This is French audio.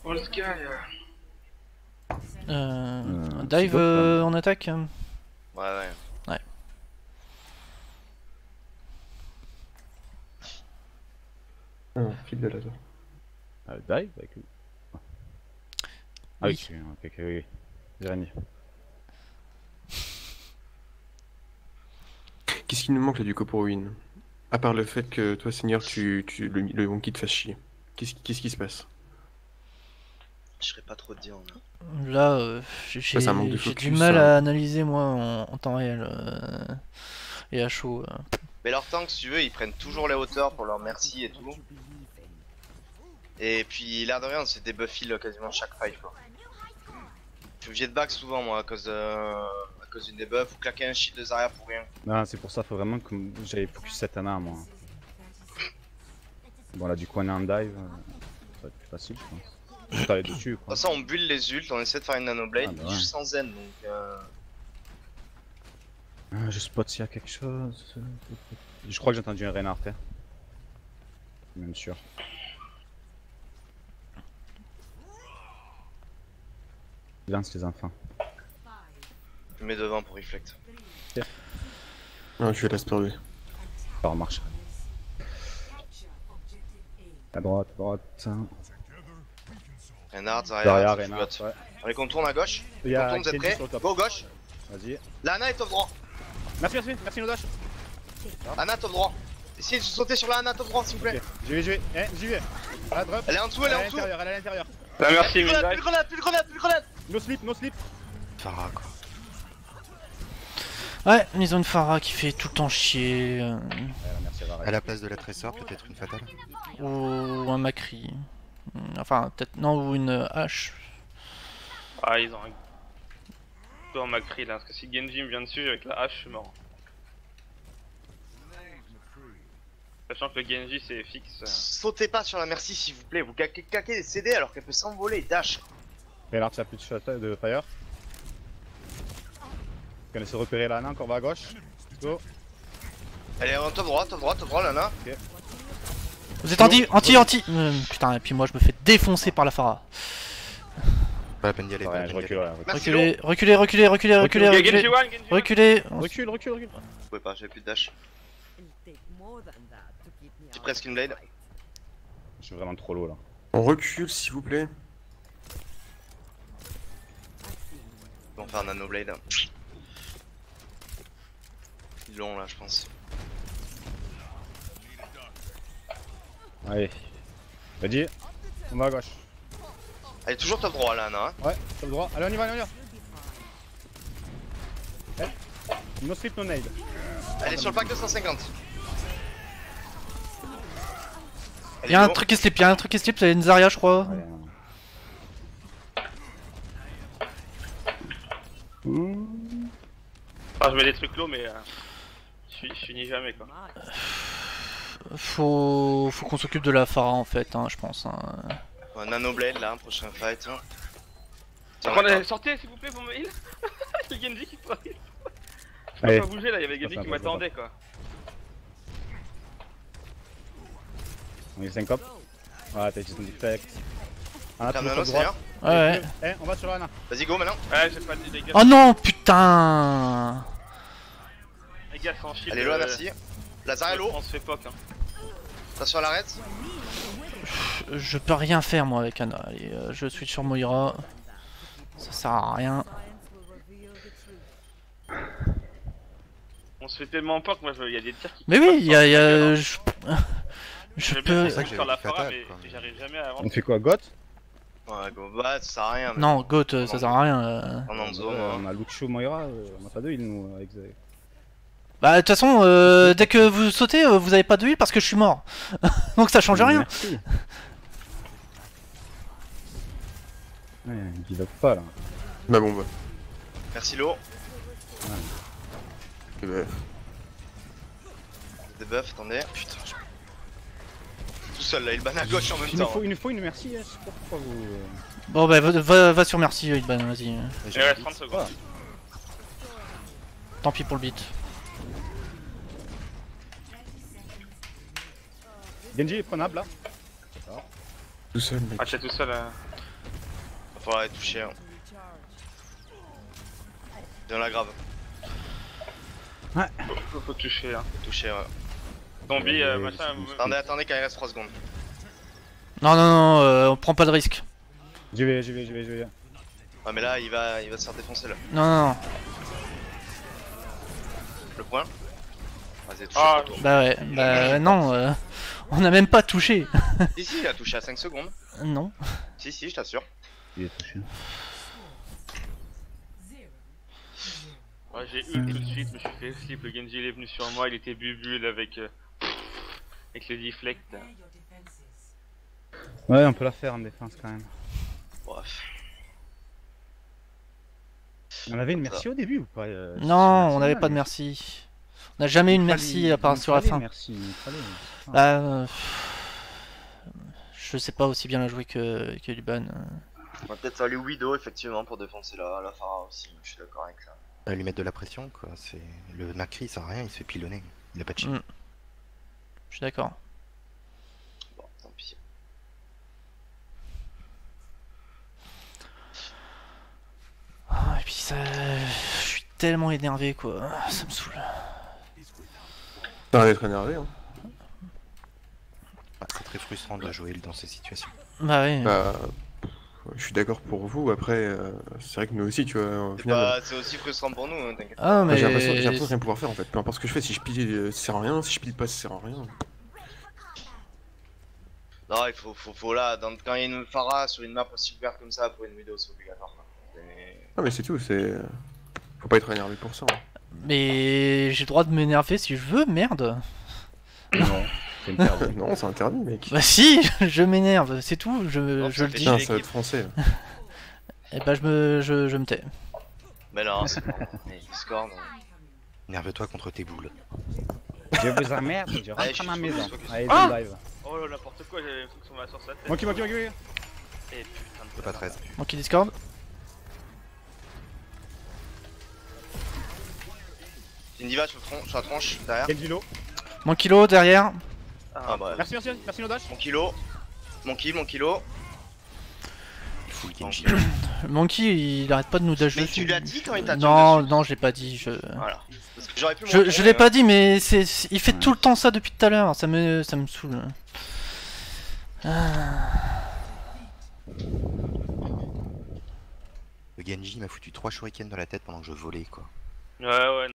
Oh le sky. Dive en attaque. Ouais, ouais. Ouais. Ah non, fil de laser. Dive avec lui. Ah oui, ok, oui. Jérémy. Qu'est-ce qui nous manque là du coup pour win? À part le fait que toi, Seigneur, le monkey te fasse chier. Qu'est-ce qui se passe? Je serais pas trop te dire. Là, Ouais, c'est un manque de j'ai du focus, mal ça. à analyser moi en temps réel et à chaud. Mais leurs tanks, si tu veux, ils prennent toujours les hauteurs pour leur merci et tout. Et puis, l'air de rien, c'est des buff heal quasiment chaque fight quoi. Je suis obligé de back souvent moi à cause d'une debuff ou claquer un shield de Zarya pour rien. Non, c'est pour ça, faut vraiment que j'aille focus cette Ana moi. Bon là du coup on est en dive, ça va être plus facile je pense. Je t'allais dessus De quoi. toute façon on bulle les ults, on essaie de faire une nanoblade, Ah, bah mais ouais. je suis sans zen donc Je spot s'il y a quelque chose. Je crois que j'ai entendu un Reinhardt. Hein. Même sûr. Lance les enfants. je mets devant pour reflect. Non, je vais l'asperger. Ça remarche. À droite, Reinhardt, Zarya, Derrière ça Reinhardt, flotte. ouais. Allez contourne à gauche, Il y a contourne, vous êtes Kenji prêts? sur le top. Go gauche. Vas-y. Lana est top droit. Merci Nodash. Ana top droit. Essayez de sauter sur la Ana top droit s'il vous plaît. Ok, j'y vais. J'y vais. Ah, drop. Elle est en dessous, elle est en dessous. Elle est à l'intérieur. Bah, merci, Plus de grenade, Midnight. plus de grenade, plus de grenade, plus de grenade. No slip. Farah quoi. Ouais, ils ont une Pharah qui fait tout le temps chier. Merci À la place de la tresseur, peut-être une fatale. Ou un Macri. Enfin, peut-être. Non, ou une hache. Ah, ils ont un dans Macri là, parce que si Genji me vient dessus avec la hache, je suis mort. Sachant que le Genji c'est fixe. Sautez pas sur la merci s'il vous plaît, vous claquez des CD alors qu'elle peut s'envoler et dash. Reinhardt, il a plus de shot de fire. On essaie de repérer la Ana, encore va à gauche. Go. Elle est en top droit, Lana. Vous êtes anti. Putain, et puis moi je me fais défoncer par la Pharah. Pas la peine d'y aller, pas Ouais, la je peine d'y recule, aller. ouais. Merci Reculez, reculez. Il y a Genji one, Genji one. Reculez. Recule. Vous pouvez pas, j'avais plus de dash. J'ai presque une blade. Je suis vraiment trop low là. On recule s'il vous plaît. Ils vont faire un nanoblade. Ils l'ont là je pense. Allez. Vas-y. On va à gauche. Elle est toujours top droit Lana. Hein. Ouais, top droit. Allez, on y va. No slip, no nade. Elle est sur le pack de 150. Y'a un truc qui slip, c'est une Zarya je crois. Ouais, Enfin, je mets des trucs low, mais je finis jamais quoi. Faut qu'on s'occupe de la Pharah en fait, hein, je pense. Hein. Un nanoblade là, prochain fight. Hein. Attendez, sortez s'il vous plaît pour me heal. Le Genji qui faut heal. Je peux Allez. pas bouger là, il y avait Genji qui m'attendait quoi. On est 5 cop. Ah, t'as juste une defect. Ana, Ferme toujours nano top droit. Seigneur. Ouais. Eh, on va sur Ana. Vas-y go maintenant. Ouais, j'ai pas de dégâts. Oh non, putain. Les gars, sans shield. Elle est loin, merci. La Zarya est low. On se fait poke hein. Attention à l'arrête. Je peux rien faire moi avec Ana. Allez, je switch sur Moira. Ça sert à rien. On se fait tellement poke, moi il y a des tirs qui. Mais oui, il y a. Je J'aime peux. bien C'est ça que sur j'avais la dit Pharah, fatal, mais quoi. j'arrive jamais à On avancer. fait quoi, Got? Ouais go, bah ça sert à rien. mais Non, Goat, ça sert à rien. En Anzo, On a Lucio, Moira, on a pas de heal nous avec Zé. Bah de toute façon, dès que vous sautez, vous avez pas de heal parce que je suis mort. Donc ça change rien. Merci. Ouais, il give up pas là. Ma bombe. Merci Lo. Eh ben, Des buffs, attendez. Putain, tout seul là, il ban à gauche en même Il nous temps. faut une merci, je sais pas pourquoi vous. Bon bah va sur merci, Ilban, vas-y. Il reste 30 secondes. Voilà. Tant pis pour le beat. Genji est prenable là. tout seul mec. Ah, t'es tout seul. Faudra les toucher. Hein. Dans la grave. Faut toucher, hein. Toucher, ouais. Zombie, Ouais, machin. Attendez quand il reste 3 secondes. Non, non, non, on prend pas de risque. J'y vais. Ouais, mais là, il va se faire défoncer là. Non, non, non. Le point. Vas-y, touche Ah, le Bah ouais, bah non, on a même pas touché. Si, il a touché à 5 secondes. Non. Si, je t'assure. Il est touché. Ouais, j'ai ult tout de suite, je me suis fait slip, le Genji il est venu sur moi, il était bubule avec le deflect. Ouais, on peut la faire en défense quand même. Bref. On avait une merci au début ou pas Non, on n'avait pas de merci. On n'a jamais eu une merci à part sur la fin. Merci, il fallait. Bah, je sais pas aussi bien la jouer que Liban. On va peut-être aller Widow effectivement pour défoncer la Pharah aussi. Je suis d'accord avec ça. Lui mettre de la pression, quoi. C'est le Macri, il sert à rien, il se fait pilonner. Il a pas de chien. Mm. Je suis d'accord. Bon, tant pis. Ah, et puis ça, je suis tellement énervé quoi, ça me saoule. T'arrêtes d'être énervé, hein. Bah, c'est très frustrant de jouer dans ces situations. Bah oui. Bah, je suis d'accord pour vous. Après, c'est vrai que nous aussi, tu vois, au final. C'est aussi frustrant pour nous, hein, t'inquiète. Ah mais J'ai l'impression de rien pouvoir faire en fait. Peu importe ce que je fais, si je pile, ça sert à rien. Si je pile pas, ça sert à rien. Non, il faut là, quand il y a une Pharah sur une map aussi ouverte comme ça, pour une Widow, c'est obligatoire. Quoi. Non, mais c'est tout. C'est. Faut pas être énervé pour ça. Hein. Mais j'ai le droit de m'énerver si je veux, merde. Non, c'est une perte. Non, c'est interdit, mec. Bah si, je m'énerve, c'est tout, je Non, le ça dis. fait Non, ça va être français. Et bah je me tais. Mais non, c'est bon. Mais Discord. Énerve-toi contre tes boules. Je vous emmerde, je Allez, rentre je à ma suis maison. focus. Allez, Ah du live. Oh là, n'importe quoi, j'avais l'impression que ça m'a sur sa tête. Monkey. Et putain de C'est pas 13. Monkey Discord. Une diva sur la tronche derrière. Quel kilo? Mon kilo derrière. Ah bah, Merci Nodash. mon kilo. Mon kilo. Full Genji. Monkey il arrête pas de nous dash Mais dessus. tu l'as dit quand il t'a Non, dessus. non, j'ai pas dit. Voilà. Parce que j'aurais pu Je l'ai pas dit, mais il fait tout le temps ça depuis tout à l'heure. Ça me saoule. Le Genji m'a foutu 3 shurikens dans la tête pendant que je volais, quoi. Ouais, ouais,